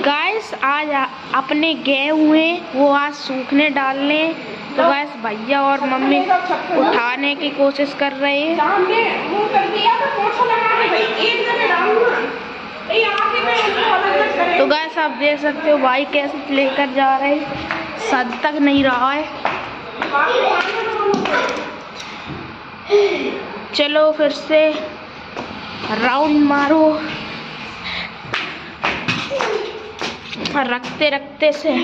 Guys आज अपने गए हुए वो आज सूखने डालने, तो गाइस भैया और मम्मी उठाने की कोशिश कर रहे हैं। तो गाइस आप देख सकते हो भाई कैसे लेकर जा रहे हैं, सद तक नहीं रहा है। चलो फिर से राउंड मारो, रखते रखते से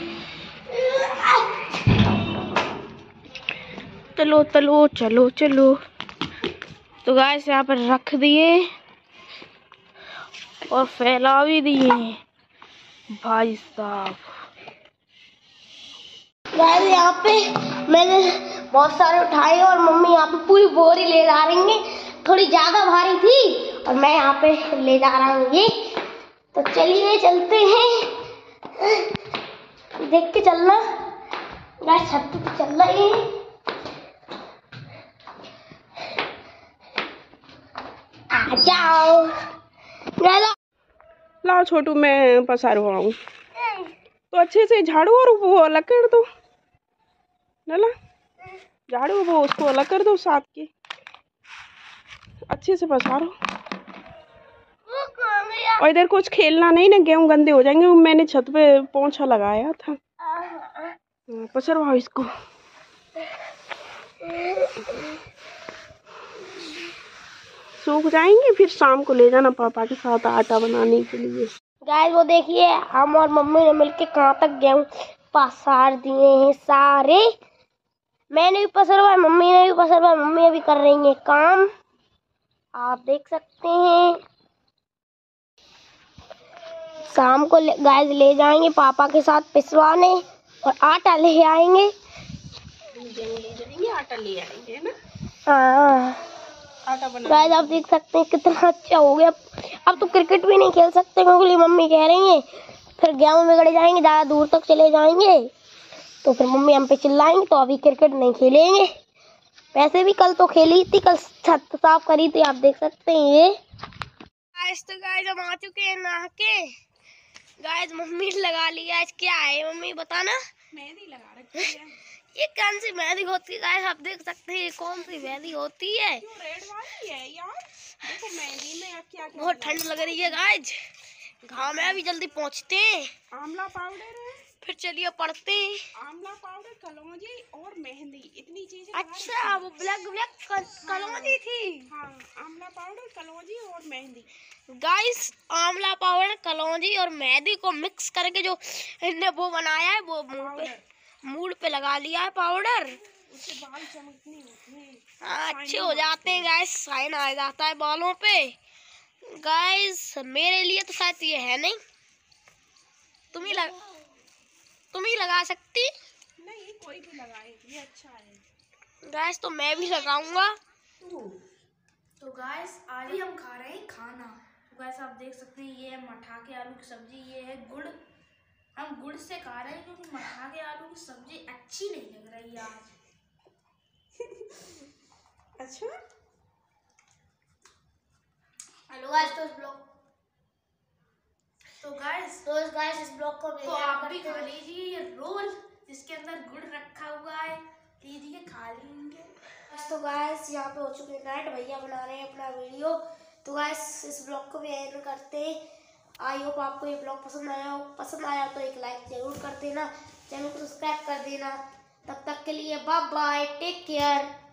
चलो चलो चलो चलो। तो गाइस यहाँ पर रख दिए और फैला भी दिए भाई साहब। गाइस यहाँ पे मैंने बहुत सारे उठाए और मम्मी यहाँ पे पूरी बोरी ले जा रही है। थोड़ी ज्यादा भारी थी और मैं यहाँ पे ले जा रहा हूँ ये। तो चलिए चलते हैं, देख के चलना। गाइस छत पे चल रही है। आ जाओ लाओ छोटू, मैं पसारू आऊँ तो अच्छे से झाड़ू और वो अलग कर दो। लाला झाड़ू वो उसको अलग कर दो, साथ के अच्छे से पसारो। और इधर कुछ खेलना नहीं ना, गेहूं गंदे हो जाएंगे। मैंने छत पे पोंछा लगाया था। पसरवाओ इसको। सूख जाएंगे फिर शाम को ले जाना पापा के साथ आटा बनाने के लिए। गाइस वो देखिए हम और मम्मी ने मिलके कहाँ तक गेहूं पसार दिए हैं सारे। मैंने भी पसरवाया, मम्मी ने भी पसरवाया। मम्मी अभी कर रही है काम, आप देख सकते हैं। शाम को गाइस ले जाएंगे पापा के साथ पिसवाने और आटा ले आएंगे। आटा ले आएंगे ना। हाँ गाइस आप देख सकते हैं कितना अच्छा हो गया। अब तो क्रिकेट भी नहीं खेल सकते क्योंकि मम्मी कह रही है फिर गेहूं बिगड़ जाएंगे, ज्यादा दूर तक चले जाएंगे तो फिर मम्मी हम पे चिल्लाएंगे। तो अभी क्रिकेट नहीं खेलेंगे। वैसे भी कल तो खेली थी, कल छत साफ करी थी, आप देख सकते हैं ये। गाइस तो गाइस हम आ चुके हैं नहा के। गाइस मम्मी लगा लिया। आज क्या है मम्मी बताना? मेहंदी लगा रखी है। ये कौन सी मेहंदी होती है गाइस? आप देख सकते हैं ये कौन सी मेहंदी होती है। रेड वाली है यार। देखो मेहंदी में क्या क्या बहुत ठंड लग रही है गाइस, घाम में अभी जल्दी पहुंचते हैं। आंवला पाउडर है, फिर चलिए पढ़ते हैं। आंवला पाउडर, कलौंजी और मेहंदी, इतनी चीजें। अच्छा वो ब्लैक कलौंजी थी। हाँ, आंवला पाउडर, कलौंजी और मेहंदी। गाइस आंवला पाउडर, कलौंजी और मेहंदी को मिक्स करके जो इन्हें वो बनाया है वो मूड पे लगा लिया है पाउडर। उससे बाल चमकने होते हैं। हाँ अच्छे हो जाते हैं गाइस, शाइन आ जाता है बालों पे। गाइस मेरे लिए तो शायद ये है नहीं, तुम ही लगा सकती। नहीं कोई भी लगाए, ये अच्छा है। गाइस तो मैं भी लगाऊंगा। तो गाइस आज ही हम खा रहे हैं खाना। तो गाइस आप देख सकते हैं ये है मठा के आलू की सब्जी, ये है गुड़। हम गुड़ से खा रहे हैं क्योंकि मठा के आलू की सब्जी अच्छी नहीं लग रही है आज। अच्छा हेलो गाइस तो गाइस इस ब्लॉग को तो आप भी खा लीजिए ये रोल जिसके अंदर गुड़ रखा हुआ है, लीजिए खा लेंगे। तो गाइस यहाँ पे हो चुके हैं नाइट, भैया बना रहे हैं अपना वीडियो। तो गाइस इस ब्लॉग को भी एंड करते हैं। आई होप आपको ये ब्लॉग पसंद आया तो एक लाइक जरूर कर देना, चैनल को सब्सक्राइब कर देना। तब तक के लिए बाय बाय, टेक केयर।